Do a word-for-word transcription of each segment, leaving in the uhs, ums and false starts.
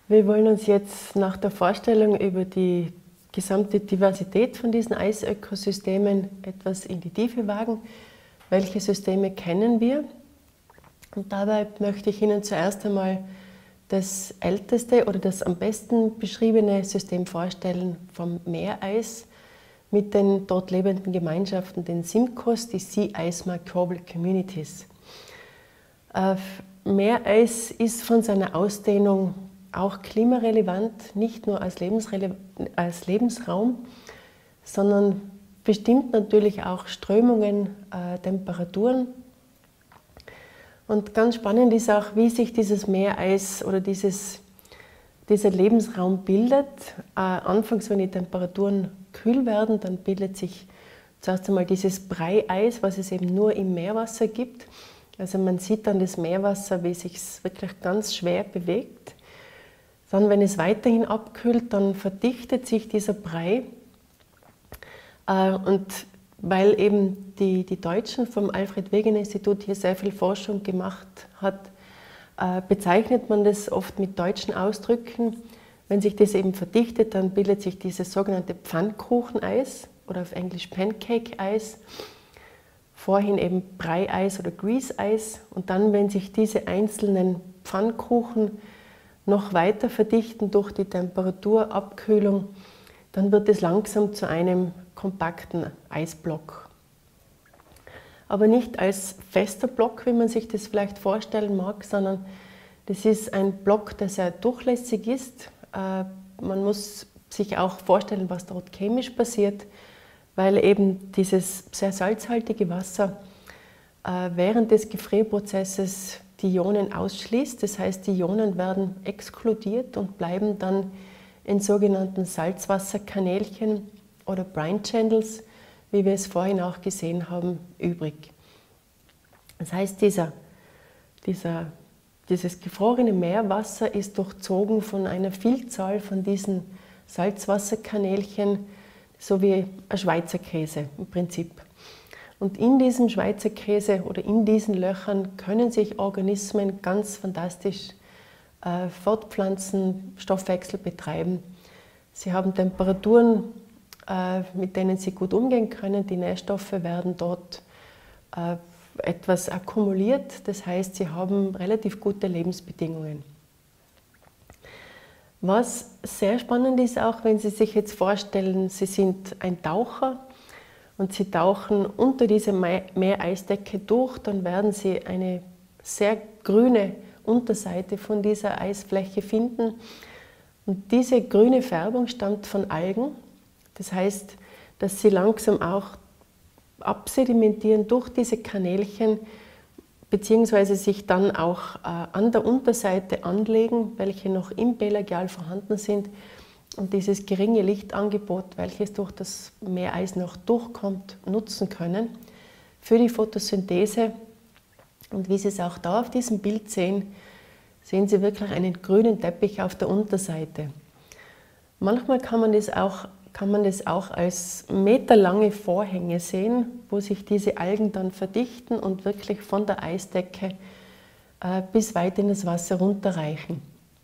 Wir wollen uns jetzt nach der Vorstellung über die gesamte Diversität von diesen Eisökosystemen etwas in die Tiefe wagen. Welche Systeme kennen wir? Und dabei möchte ich Ihnen zuerst einmal das älteste oder das am besten beschriebene System vorstellen vom Meereis mit den dort lebenden Gemeinschaften, den Simcos, die Sea Ice Microbial Communities. Äh, Meereis ist von seiner Ausdehnung auch klimarelevant, nicht nur als, als Lebensraum, sondern bestimmt natürlich auch Strömungen, äh, Temperaturen. Und ganz spannend ist auch, wie sich dieses Meereis oder dieses, dieser Lebensraum bildet. Äh, anfangs, wenn die Temperaturen kühl werden, dann bildet sich zuerst einmal dieses Breieis, was es eben nur im Meerwasser gibt. Also man sieht dann das Meerwasser, wie sich es wirklich ganz schwer bewegt. Dann, wenn es weiterhin abkühlt, dann verdichtet sich dieser Brei. Und weil eben die, die Deutschen vom Alfred-Wegener-Institut hier sehr viel Forschung gemacht hat, bezeichnet man das oft mit deutschen Ausdrücken. Wenn sich das eben verdichtet, dann bildet sich dieses sogenannte Pfannkucheneis oder auf Englisch Pancake-Eis. Vorhin eben Breieis oder Grease-Eis. Und dann, wenn sich diese einzelnen Pfannkuchen noch weiter verdichten durch die Temperaturabkühlung, dann wird es langsam zu einem kompakten Eisblock. Aber nicht als fester Block, wie man sich das vielleicht vorstellen mag, sondern das ist ein Block, der sehr durchlässig ist. Man muss sich auch vorstellen, was dort chemisch passiert, weil eben dieses sehr salzhaltige Wasser während des Gefrierprozesses die Ionen ausschließt. Das heißt, die Ionen werden exkludiert und bleiben dann in sogenannten Salzwasserkanälchen oder Brine Channels, wie wir es vorhin auch gesehen haben, übrig. Das heißt, dieser, dieser, dieses gefrorene Meerwasser ist durchzogen von einer Vielzahl von diesen Salzwasserkanälchen, so wie ein Schweizer Käse im Prinzip. Und in diesem Schweizer Käse oder in diesen Löchern können sich Organismen ganz fantastisch äh, fortpflanzen, Stoffwechsel betreiben. Sie haben Temperaturen, äh, mit denen sie gut umgehen können. Die Nährstoffe werden dort äh, etwas akkumuliert. Das heißt, sie haben relativ gute Lebensbedingungen. Was sehr spannend ist auch, wenn Sie sich jetzt vorstellen, Sie sind ein Taucher und Sie tauchen unter diese Meereisdecke durch, dann werden Sie eine sehr grüne Unterseite von dieser Eisfläche finden. Und diese grüne Färbung stammt von Algen. Das heißt, dass sie langsam auch absedimentieren durch diese Kanälchen, beziehungsweise sich dann auch äh, an der Unterseite anlegen, welche noch im Pelagial vorhanden sind. Und dieses geringe Lichtangebot, welches durch das Meereis noch durchkommt, nutzen können für die Photosynthese. Und wie Sie es auch da auf diesem Bild sehen, sehen Sie wirklich einen grünen Teppich auf der Unterseite. Manchmal kann man das auch, kann man das auch als meterlange Vorhänge sehen, wo sich diese Algen dann verdichten und wirklich von der Eisdecke äh, bis weit in das Wasser runterreichen.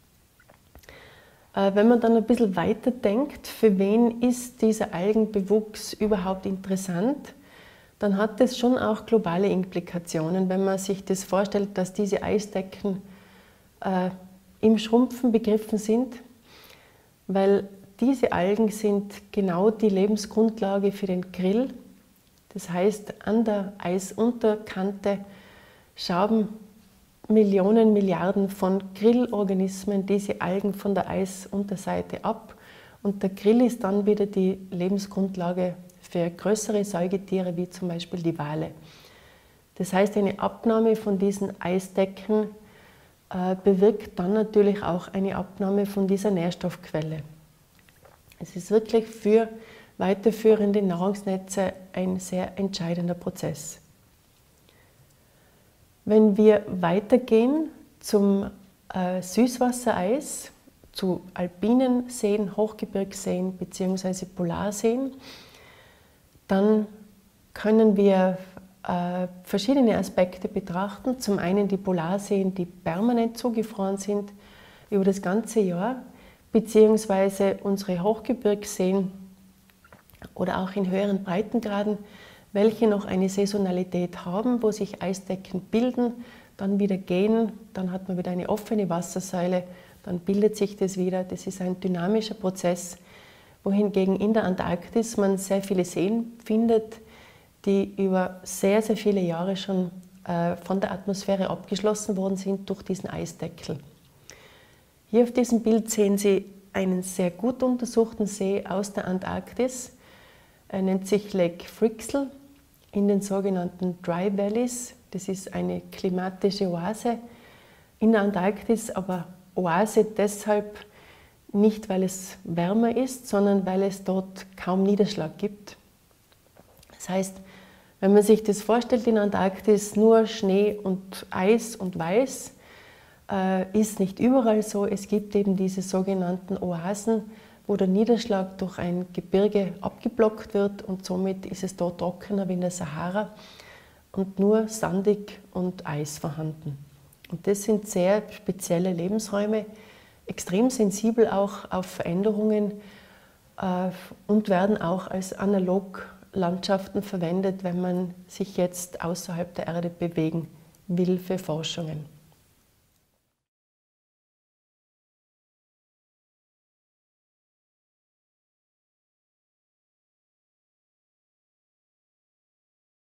Wenn man dann ein bisschen weiter denkt, für wen ist dieser Algenbewuchs überhaupt interessant, dann hat das schon auch globale Implikationen, wenn man sich das vorstellt, dass diese Eisdecken äh, im Schrumpfen begriffen sind, weil diese Algen sind genau die Lebensgrundlage für den Krill. Das heißt, an der Eisunterkante schaben Millionen, Milliarden von Krillorganismen diese Algen von der Eisunterseite ab. Und der Krill ist dann wieder die Lebensgrundlage für größere Säugetiere, wie zum Beispiel die Wale. Das heißt, eine Abnahme von diesen Eisdecken äh, bewirkt dann natürlich auch eine Abnahme von dieser Nährstoffquelle. Es ist wirklich für weiterführende Nahrungsnetze ein sehr entscheidender Prozess. Wenn wir weitergehen zum äh, Süßwassereis, zu alpinen Seen, Hochgebirgsseen bzw. Polarseen, dann können wir äh, verschiedene Aspekte betrachten. Zum einen die Polarseen, die permanent zugefroren sind, über das ganze Jahr, beziehungsweise unsere Hochgebirgsseen oder auch in höheren Breitengraden, welche noch eine Saisonalität haben, wo sich Eisdecken bilden, dann wieder gehen, dann hat man wieder eine offene Wassersäule, dann bildet sich das wieder. Das ist ein dynamischer Prozess, wohingegen in der Antarktis man sehr viele Seen findet, die über sehr, sehr viele Jahre schon äh, von der Atmosphäre abgeschlossen worden sind durch diesen Eisdeckel. Hier auf diesem Bild sehen Sie einen sehr gut untersuchten See aus der Antarktis. Er nennt sich Lake Fryxell in den sogenannten Dry Valleys. Das ist eine klimatische Oase in der Antarktis, aber Oase deshalb nicht, weil es wärmer ist, sondern weil es dort kaum Niederschlag gibt. Das heißt, wenn man sich das vorstellt in der Antarktis, nur Schnee und Eis und Weiß, äh, ist nicht überall so. Es gibt eben diese sogenannten Oasen, wo der Niederschlag durch ein Gebirge abgeblockt wird und somit ist es dort trockener wie in der Sahara und nur sandig und Eis vorhanden. Und das sind sehr spezielle Lebensräume, extrem sensibel auch auf Veränderungen äh, und werden auch als Analoglandschaften verwendet, wenn man sich jetzt außerhalb der Erde bewegen will für Forschungen.